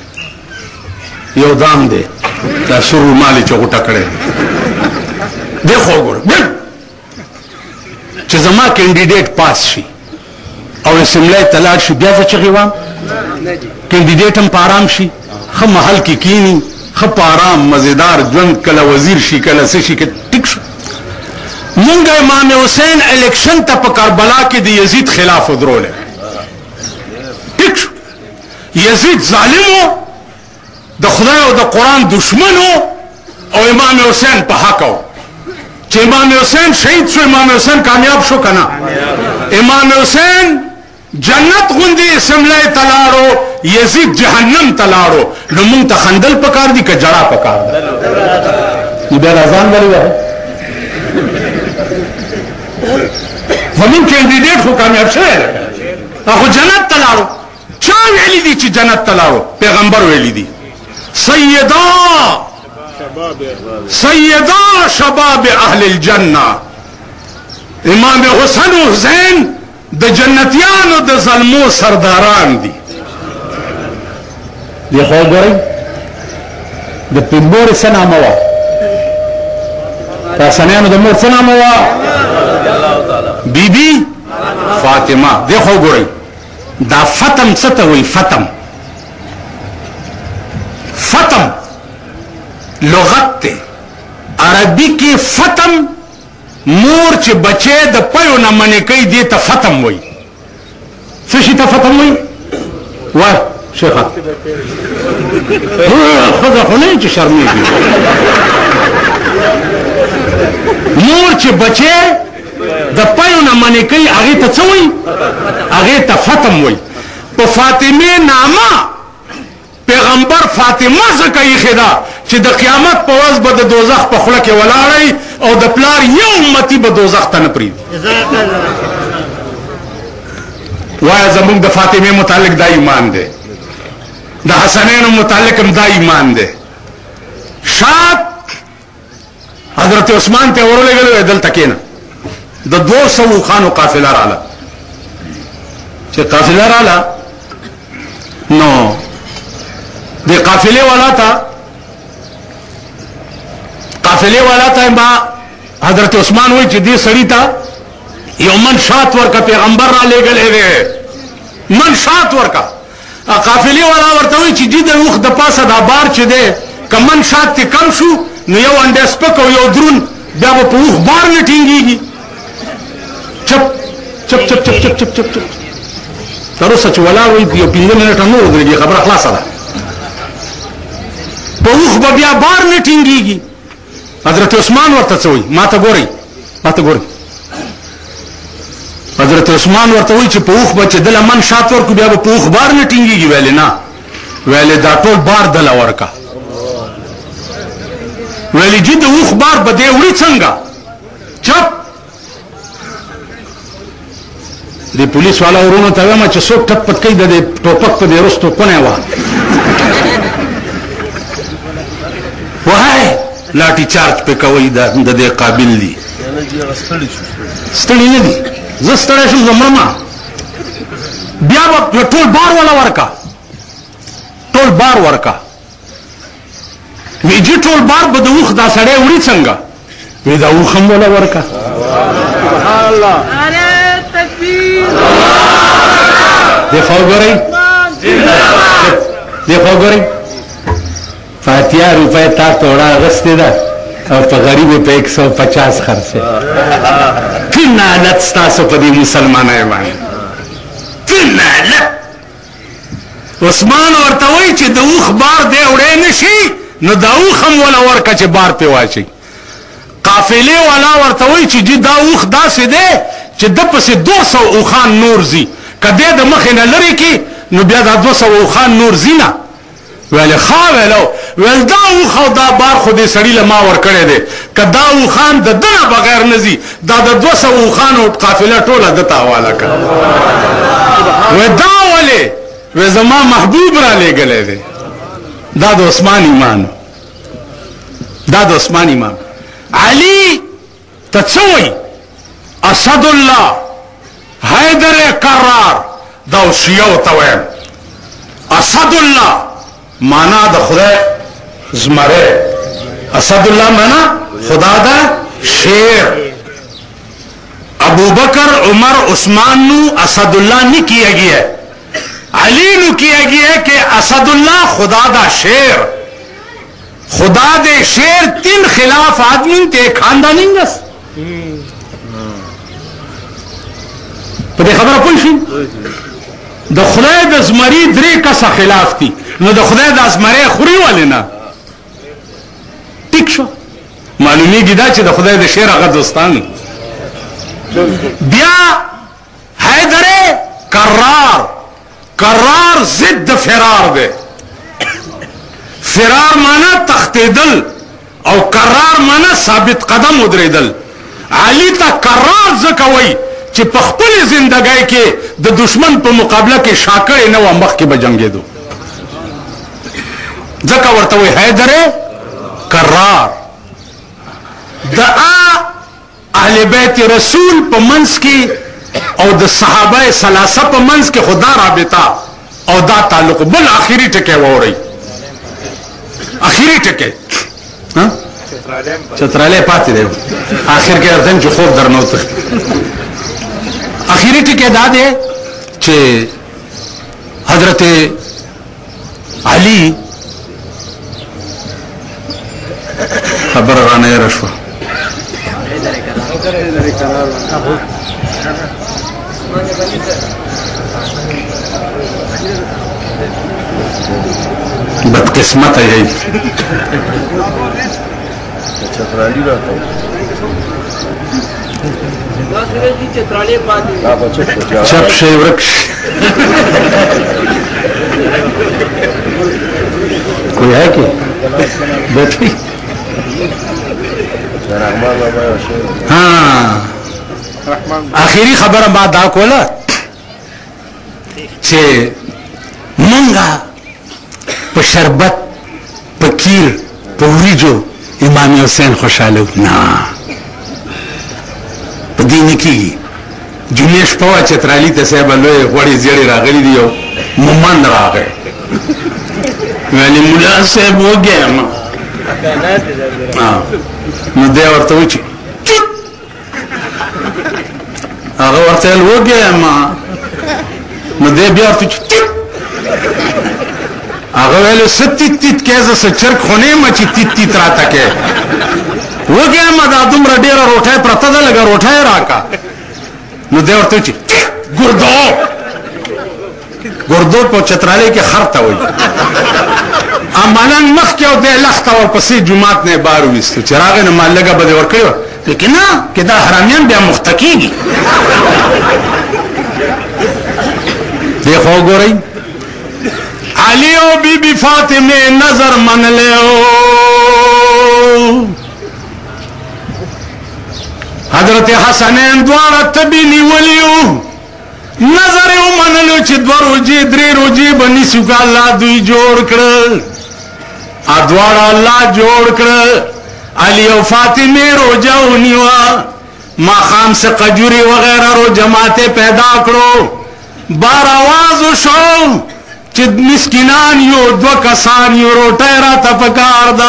یو دام دی دا سور رومال یې چې غوټه کړی دی خو وګوره چې زما کینډیډیټ پاس شي او اسمبلی ته لاړ شي بیا زه چغې وام کینډیډیټ هم په آرام شي ښه محل کې کینی ښه په آرام مزیدار ژوند کله وزیر شي کله څه شي ټیک شو مونږ امام حسین الیکشن ته په کربلا کې د یزید خلاف ودرولی ټیک شو یزید ظالم و د خدای او د قرآن دشمن و او امام حسین په حق و چې امام حسین شهید شو امام حسین کامیاب شو که نه امام حسین جنت غوندې اسمبلی ته لاړو یزید جهنم ته لاړو نو مونږ ته خندل پکار دي که جړا پکار ده بیا دا ځان ولې وایي زمونږ کینډیډیټ خو کامیاب شوی ده خو جنت ته لاړو چا ویلي دي چې جنت ته لاړو پیغمبر ویلي دي سیدا شباب اهل الجنه امام حسن و حسین د جنتیانو د ظلمو سرداران دي دی خو ګورئ د پنبورې څه نامه وه حسنین د مور څه نام وه؟ بیبي فاطمه. دیخوا وګورئ دا فتم څه ته وایي؟ فتم فتم لغت دی عربي کې. فتم مور چې بچی د پیو نه منې کوي دې ته فتم وایي. څه شي ته فتم وایي؟ وایه شیخه ښځه خو نه چې شرمېږي. مور چې بچی د پیو نه منې کوي هغې ته څه وایي؟ هغې ته فتم وایي. په فاطمې نامه پیغمبر فاطمه ځکه ایښې ده چې د قیامت په ورځ به د دوزخ په خوله کې ولاړی او د پلار یو امتي به دوزخ ته نه پرېږدي. وایه زموږ د فاطمې متعلق دا ایمان دی، د حسنینو متعلق هم دا ایمان دی. شات حضرت عثمان ته ورولېږلی وی دلته کښېنه. د 200 خانو قافله راله. چې قافله راله نو د قافلې والا ته ما حضرت عثمان وی چې دې سړي ته یو من شات ورکه پیغمبر را لېږلی دی، من شات ورکه. قافلې والا ورته وی چې دې د اوښ د پاسه دا بار چې دی که من شات تې کم شو نو یو انډی سپک او یو درون بیا به په اوښ بار نه ټینګېږي. چپ چپ چپ چپ چپ چپ چپ چپ تر اوسه چې ولاړ وي یو 15 منټه نور ودرېږي، خبره خلاصه ده. په اوښ به بیا بار نه ټینګېږي. حضرت عثمان ورته څه وایي؟ ما ته ګورئ حضرت عثمان ورته وایي چې په اوښ به چې دله من شات ورکړو بیا به په اوښ بار نه ټینګېږي. ویلې نه، ویلې دا ټول بار دله ورکه. ویلې جي د اوښ بار به دی وړي څنګه؟ چپ د پولیس والا ورونو ته وایم چې څوک ټپ پټ کوي د دې ټوپک په دې رستو کونی وه وای لاټي چارج پې کوئ د دې قابل دي. ستړي نه دي، زه ستړی شم زه مرمه. بیا به ټول بار والا ورکه، ټول بار ورکه. وی جي ټول بار به د اوښ دا سړی وړي څنګه؟ وی دا اوښ هم والا ورکه. سبحان الله. دیخوا وګورئ فاتحه روپۍ تا توړه اغستې ده او په غریبو په 150 خرڅې. ټول نعلت ستاسو په دې مسلمانۍ باندې، ټول نعلت. عثمان ورته وایي چې د اوښ بار دی وړی نه شي نو دا اوښ هم وله ورکه چې بار پې واچوي. قافلې والا ورته وایي چې جي دا اوښ داسې دی چې ده پسې 200 اوښان نور ځي، که دی د مخې نه لرې کړي نو بیا دا 200 اوښان نور ځي نه. ویلې ښه ویلو ویل دا اوښ او دا بار خو دې سړي له ما ورکړی دی، که دا اوښان د ده نه بغیر نه ځي دا د 200 اوښانو قافله ټوله ده ته حواله کړه. وی دا ولې؟ وی زما محبوب را لېږلی دی. دا د عثمان ایمان، دا د عثمان ایمان. علي ته څه وایي؟ اسد الله حیدر کرار. دا شیعو ته وایم اسد الله معنا د خدای زمره. اسد الله معنا خدا دا شیر. ابو بکر عمر عثمان نو اسد اللہ نہیں کیا گیا ہے، علی نو کیا گیا ہے کہ اسد اللہ خدا دا شیر. خدا دے شیر 3 خلاف آدمی تے خاندانی نس په دې خبره پوه شئ. د خدای د زمري 3 کسه خلاف دي نو د خدای د زمري خوري ولې نه؟ ټیک شو، معلومیږي دا چې د خدای د شیر هغه دوستان. بیا حیدر کرار، کرار ضد فرار دی. فرار معنا تختیدل او کرار معنا ثابت قدم ودرېدل. علی ته کرار ځکه وایي چې په خپل زندګۍ کې د دشمن په مقابله کې شاکړې نه و، مخکې به جنګېدو. ځکه ورته وایي حیدر کرار. د اهل بیت رسول په منځ کې او د صحابه ثلاثه په منځ کې خدا رابطه او دا تعلق. بل آخري ټکی واورئ، آخري ټکی چتراله پاتې دی آخر کې ارتم چې خوب درنوته اخیری ټکی دا دی چې حضرت علي خبر رانه رشوه بدقسمت ہے چپ شي ورکش کوئی ہے کہ بیٹھی ہاں آخری خبر ما دا کوله چې مونږه په شربت په کیر په وریجو امام حسین خوشاله نه په دین کې جنیش په چترالی ته صاحب له غوړي زیړی راغلی دی او مومن راغی ولی مولا صاحب وګم نو دی ورته وچی هغه ورته وګم نو دی بیا ورته هغه ویل ستیت تیت کېزه سچرک خونه ما چې تیت تیت راته کې وګم دا دومره ډیره روټه پرته ده لګه روټه راکا نو دی ورته چې ګردو په چتراله کې خرته وي امانن مخ کې او د لخت او پسې جمعات نه بار وستو چراغ نه مال لګه بده ور کړو لیکن نه کدا حرامیان بیا مختکیږي دیکھو ګورئ علی او بی بی فاطمه نظر من لیو حضرت حسنین دوارا تبی نیولیو نظر او منلو چې دو روجی درې روجی بنی سوکا اللہ دوی جوڑ کر ادوارا اللہ جوڑ کر علی او فاطمه روجاو نیوا ما خام سے قجوری وغیرہ رو جماعتیں پیدا کرو بار آوازو شو چې مسکینان یو دو کسان یو روټه را تپکار دا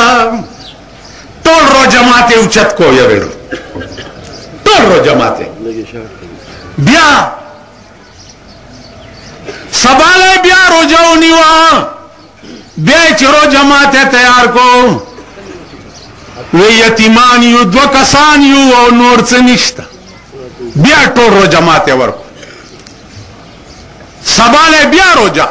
ټول رو جماعتیں اوچت کو یویڑو ټول رو جماعتیں بیا سباله بیا روجاو نیوا بیا چې رو جماعتیں تیار کو وی یتیمان یو دو کسان یو او نور څه نشته بیا ټول رو جماعتیں ورکو سباله بیا روجا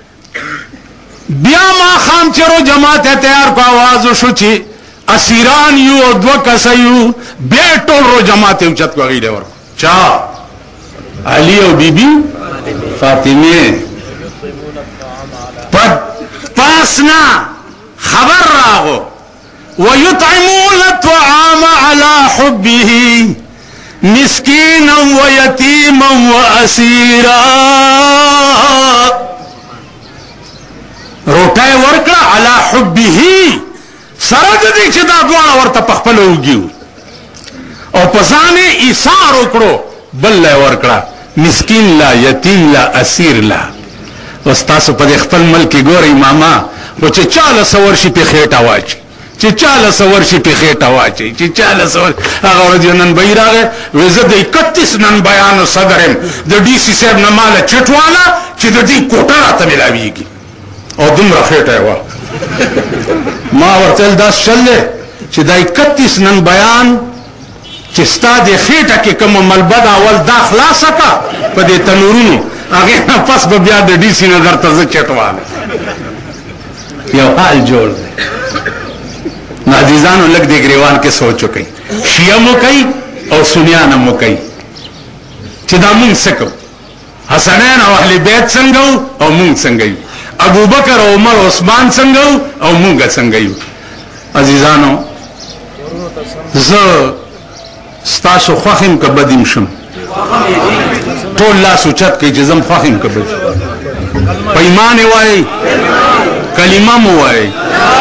بیا ما خام چرو جماعت تیار کو آواز شو چې اسیران یو او دو کسیو بیا ټول رو جماعت اوچت کو غیله ور چا علی او بی بی فاطمه پاسنا خبر راغو ويطعمون الطعام على حبه مسکینا و یتیما و اسیرا روټای ورکړه علی حبه سره دې چې دا دوه ورته پخپل وګیو او پسانه ایثار وکړو بل ورکړه مسکین لا یتیم لا اسیر لا واستاسو په خپل ملک ګوري ماما و چې چاله سور شي په خېټه واچي چې چاله سور شي په خېټه واچي چې چاله سور هغه ورځ نن بیراغه وزه د 31 نن بیان صدرم د ډي سي صاحب نه مال چټواله چې د دې کوټه راته ملاويږي او دومره خېټه وا ما ورته دا شلې چې د 31 نن بیان چې ستاد خېټه کې کوم ملبد اول دا خلاصه کا په دې تنورونو هغه پس به بیا د ډي سي نه درته چټواله یو حال جوړ عزیزانو لگ دے گریوان کے سوچو کئی شیعہ مو کئی اور سنیانا مو کئی چدا مونگ سکو حسنین او اہل بیت سنگو او مونگ سنگیو ابو بکر او عمر عثمان سنگو او مونگا سنگیو عزیزانو زو ستاسو خوخیم که بدیم شم تو اللہ سوچت کئی جزم خوخیم که بدیم پیمان وائی کلمہ مو وائی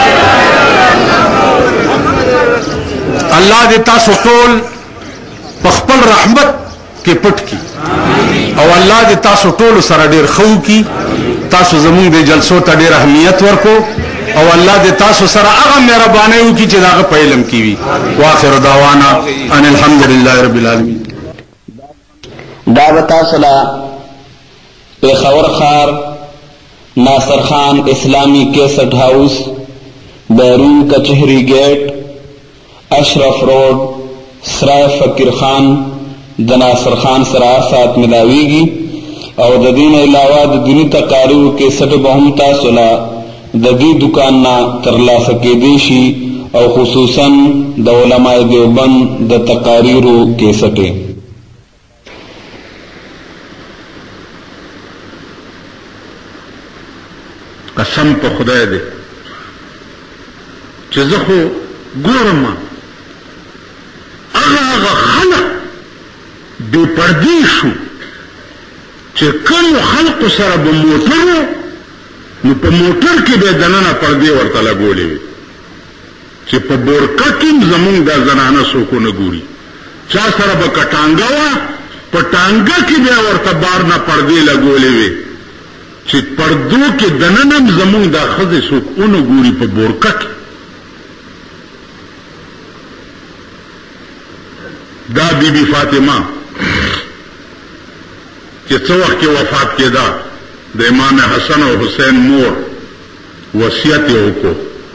اللہ دے تاسو ټول په خپل رحمت کې پټ کی او الله دې تاسو ټول سره ډیر خو کی تاسو زموږ د جلسو ته ډیر اهمیت ورکو او الله دې تاسو سره هغه مهرباني وکړي چې داغه په علم کې وي. واخر دعوانا ان الحمد لله رب العالمین. دا بتا صلا پیښور خار ناصر خان اسلامی کیسٹ ہاؤس بیرون کچہری گیٹ اشرف روڈ سرائے فقیر خان د ناصر خان سره سات ملاویږي او د دین علاوه د دینی تقاریرو کې سټ به هم تاسو لا د دې دکان نه ترلاسه کېدی شي او خصوصا د علماء دیوبند د تقاریرو کې سټه. قسم په خدای دې چې زه خو ګورم هغه خلق بې پردې شو چې کوم خلقو سره به موټرو نو په موټر کې به دننه پردې ورته لګولې وي چې په بورکه کې زمونږ دا زنانه څوک نه ګوري. چا سره به کټانګه وه په ټانګه کې بیا ورته بار نه پردې لګولې وي چې پردو کې دننه زمونږ دا ښځې څوک ونه ګوري په بورکه کې. دا بی بی فاطمه چې څو وخت کې وفات کېده د امام حسن او حسین مور وصیت یې وکړو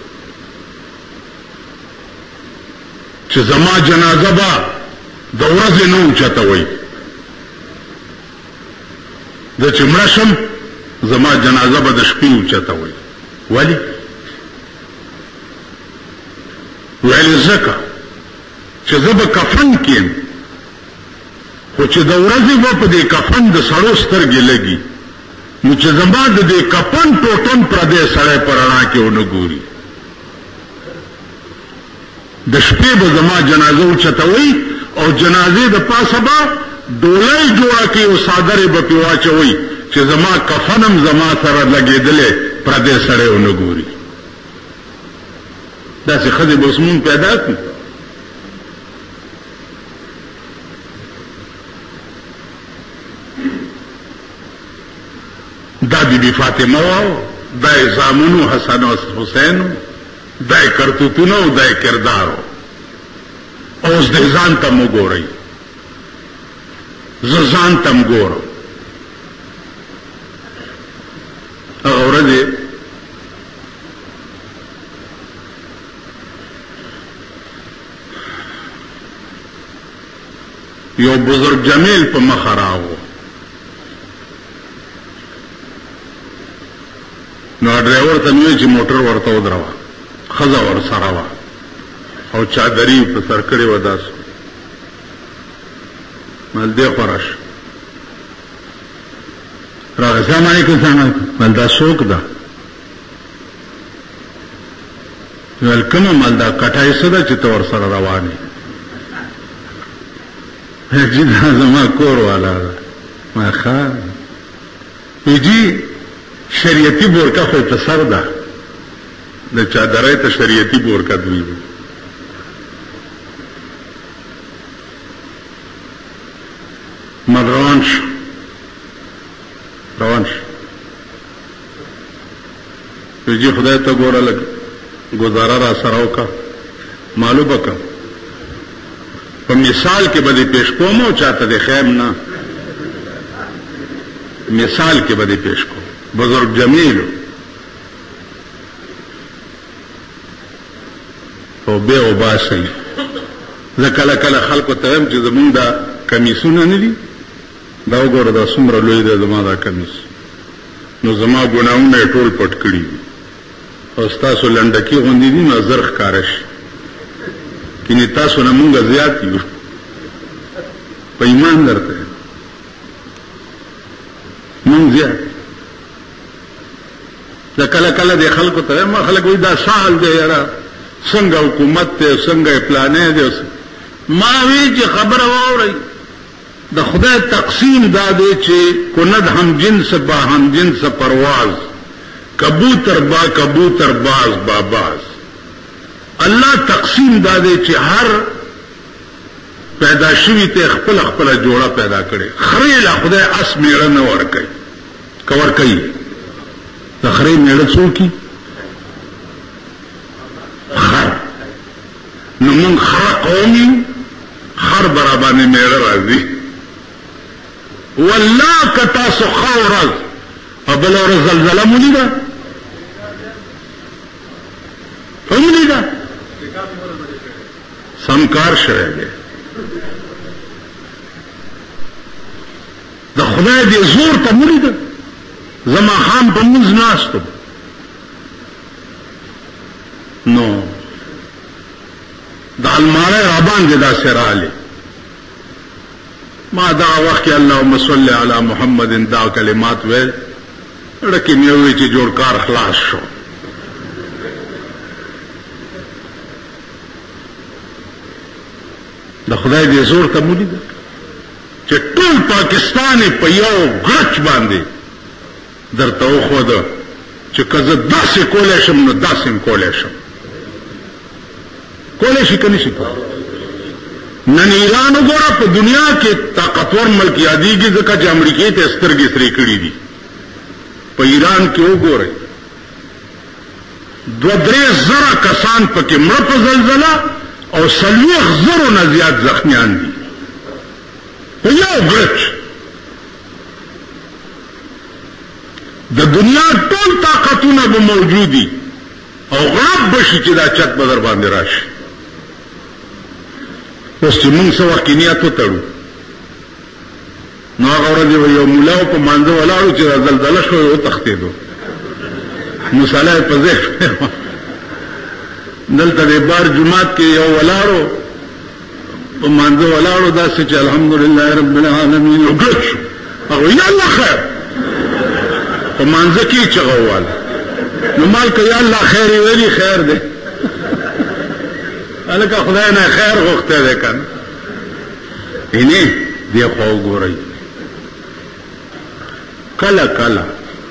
چې زما جنازه به د ورځې نه اوچته وي، زه چې مړه شم زما جنازه به د شپې اوچته وي. ولې؟ ویل ځکه چې زه به کفن کیم خو چې د ورځې به په دې کفن د سړو سترګې لګي نو چې زما د دې کفن ټوټن پردی سړی په رڼا کې ونه ګوري. د شپې به زما جنازه اوچتوي او جنازې د پاسه به ډولۍ جوړه کړي او څادرې به پې واچوي چې زما کفنم زما سره لګېدلی پردی سړی ونه ګوري. داسې ښځې به اوس مونږ پیدا کړو. دا بی بی فاطمه واو، دا زامنو حسن و حسینو، دا کرتوتونو، دا کردارو. اوس د ځان ته مو ګورئ، زه ځان ته م ګورم. هغه ورځې یو بزرگ جمیل په مخه راغو، نو ډرایور ته مې چې موټر ورته ودروه، ښځه ورسره وه او چادري په سر کړې وه داسې. مل دې خوا راشه، راغی سلام علیکم سلام علیکم. مل دا څوک ده؟ ویل کومه؟ مل دا کټای څه ده چې ته ورسره روان یې؟ جی دا زما کور والا ده. ما ښه جی شریعتی بورکه خو ته سر ده، د چادرۍ ته شریعتی بورکه دوی. من روان شو جی خدای ته ګوره لږ گزاره را سره وکړه، معلومه کړه په مثال کې به دې پیش کوم او چاته د خیر نه مثال کې به دې پیش کوم. بزرگ جمیلو او بے او باسی. زه کله کله خلکو ته وایم چې زمونږ دا کمیسونه نه دي، دا وګوره دا څومره لوی دی زما دا کمیس، نو زما ګناهونه یې ټول پټ کړي دي او ستاسو لنډکي غوندې دي، نو زر ښکاره شي. کینې تاسو نه مونږ زیات یو په ایمان درته مونږ زیات. دا کله کله د خلکو ته ما خلک وایي دا سهل دی یاره، څنګه حکومت دی، څنګه پلانې دی. ما وی چې خبره واورئ، د خدای تقسیم دا دی چې کند هم جنس با هم جنس پرواز، کبوتر با کبوتر باز با باز. الله تقسیم دا دی چې هر پیدا شوي ته خپل خپل جوړه پیدا کړي. خرې له خدای اس میړه نه ورکوي، که ورکوي د خرې میړه څوک نو مونږ خره قوم یو خر برابرې میړه راځي والله که تاسو ښه ورځ او بله ورځ زلزله مو لیده هم لیده سم کار شوی دی د خدای دې زور ته مو لیده زما خان په مونځ ناستو نو د الماره را باندې داسې راغلې ما دا وخت کې اللهم صل علی محمد دا کلمات ویل ډکې مې وویل چې جوړ کار خلاص شو د خدای دې زور ته مو لیده چې ټول پاکستان په یو غچ باندې درته وښوده چې که زه داسې کولی شم نو داسې هم کولی شم کولی شي که نه شي کولی نن ایران وګوره په دنیا کې طاقتور ملک یادېږي ځکه چې امریکې ته سترګې سرې کړي دي په ایران کې وګورئ 2-3 زره کسان پکې مړه په زلزله او 40,000 نه زیات زخمیان دي په یو غچ د دنیا ټول طاقتونه به موجودي او غرب بشي چې دا چت به در باندې راشي اوس چې موږ څه وخت نیت وتړو نو هغه ورځ یو ملا په مانځه ولاړو چې زلزله شوی وتښتېدو نو سالی په ځای دلته د بار جماعت کې یو ولاړو په مانځه ولاړو داسې چې الحمدلله رب العالمین وګړ شو هغه یا الله خیر په مانځه کې چغه وواله نو مال که یا الله خیر یې ویلي خیر دی هلکه خدای نه خیر غوښتی دی که نه اینې دې خوا وګورئ کله کله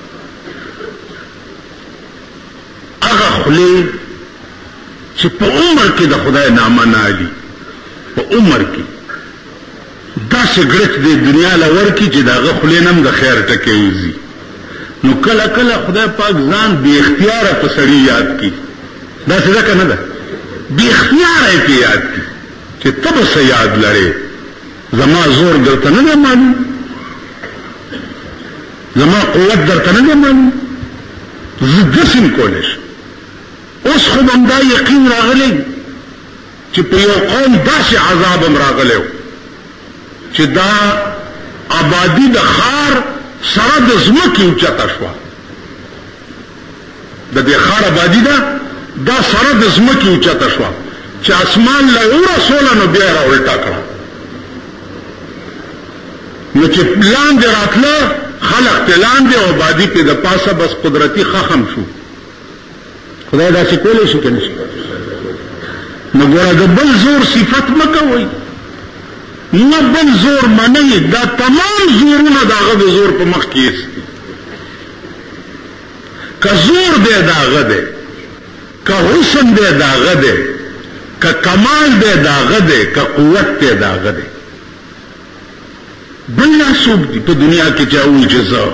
هغه خولې چې په عمر کې د خدای نامه نه علي په عمر کې داسې ګړچ د دنیا له ورکي چې د هغه خولې نه هم د خیر ټکی وځي نو کله کله خدای پاک ځان بې اختیاره په سړي یاد کړي داسې ده که نه ده بې اختیاره یې پې یاد کړي چې ته به څه یاد لرې زما زور درته نه دی معلوم زما قوت درته نه دی معلوم زه داسې هم کولی شم اوس خو به همدا یقین راغلی چې په یو قوم داسې عذاب هم راغلی و چې دا آبادي د ښار سره د ځمکې اوچته شوه د دې ښار آبادي ده دا سره د ځمکې اوچته شوه چې اسمان له ورسوله نو بیا یې راولټه کړه نو چې لاندې راتله خلق ته لاندې او آبادي پې د پاسه بس قدرتي خخم شو خدای داسې کولی شي که نه شي نو ګوره د بل زور صفت مه کوئ نه بل زور منئ دا تمام زورونه د هغه د زور په مخ کې ایستي که زور دی د هغه دی که حسن دی د هغه دی که کمال دی د هغه دی که قوت دی د هغه دی بل لا څوک دي په دنیا کې چې هغوی چې زه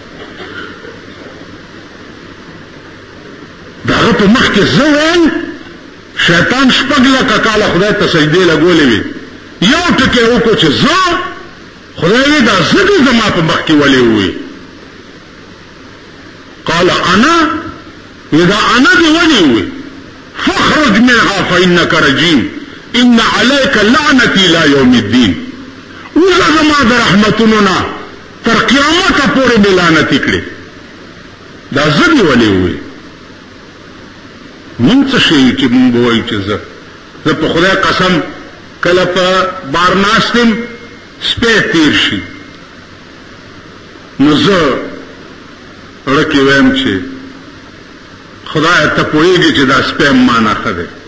د هغه په مخ کې زه وایم شیطان 6,00,000 کاله خدای ته سجدې لګولې وي یو ټکی وکړو چې زه خدای وی دا زه دې زما په مخ کې ولې ووي قال انا اذا انا دې ولې ووي فاخرج منها فانك رجيم ان عليك لعنتي الى يوم الدين وزه زما د رحمتونو نه تر قیامته پورې مې لعنتي کړې دا زه دې ولې ووي مونږ څه شی چې مونږ وایو چې زه په خدای قسم کله په بار ناستم سپی تیر شي نو زه ړکې وایم چې خدایه ته پوهېږې چې دا سپی ما نه ښه دی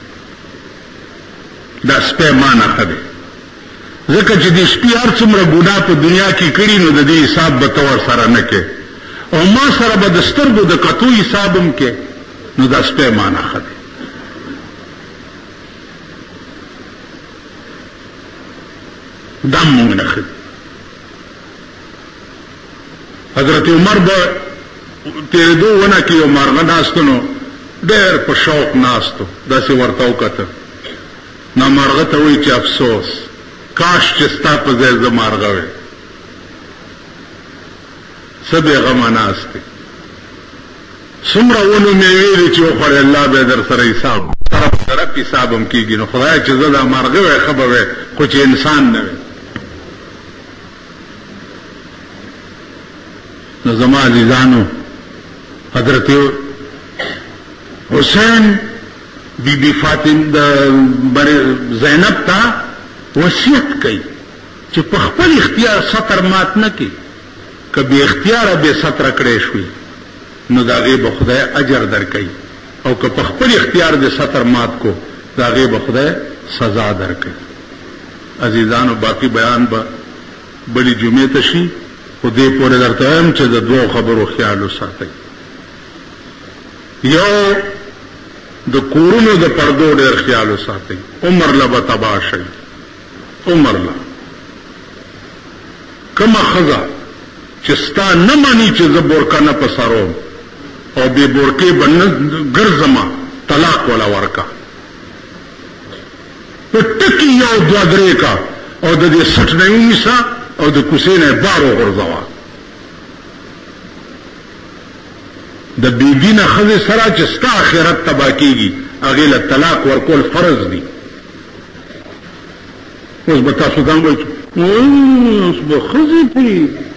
دا سپی ما نه ښه دی ځکه چې دې سپي هر څومره ګناه په دنیا کې کړي نو د دې حساب به ته ورسره نه کې او ما سره به د سترګو د کتو حساب هم کې نو دا سپی ما نه ښه دی دا مونږ نه ښه حضرت عمر به تېرېدو ونه کې یو مارغه ناستو نو ډېر په شوق ناستو داسې ورته وکتل نو مارغه ته وایي چې افسوس کاش چې ستا په ځای زه مارغه وې څه بې غمه ناست دی څومره ونو میوې دي چې وخوړې الله به در سره حساب طرف حساب هم کېږي نو خدای چې زه دا مارغه وې ښه به وې خو چې انسان نه وې نو زما عزیزانو حضرت Hussain Bibi Bibi Fatima Zainab ته وصیت کوي چې په خپل اختیار سطر مات نه کړي که بې اختیاره بې سطره کړی شوي نو د هغې به خدای اجر درکوي او که په خپل اختیار د سطر مات کو د هغې به خدای سزا درکوي عزیزانو باقي بیان به بلې جمعې ته شي خو دې پورې درته وایم چې د دوو خبرو خیال وساتئ یو د کورونو د پردو ډېر خیال وساتئ عمر له به تباه شئ عمر له کومه ښځه چې ستا نه مني چې زه بورکه نه په سروم او بې بورکې به نه ګرځمه طلاق وله ورکه په ټکي یو دوه درې کا او د دې سټ نه ونیسه او د کوڅې نه یې بار وغورځوه د بیبي نه ښځې سره چې ستا آخرت تباه کېږي هغې له طلاق ورکول فرض دي اوس به تاسو دا وایئ اوس به ښځې پرې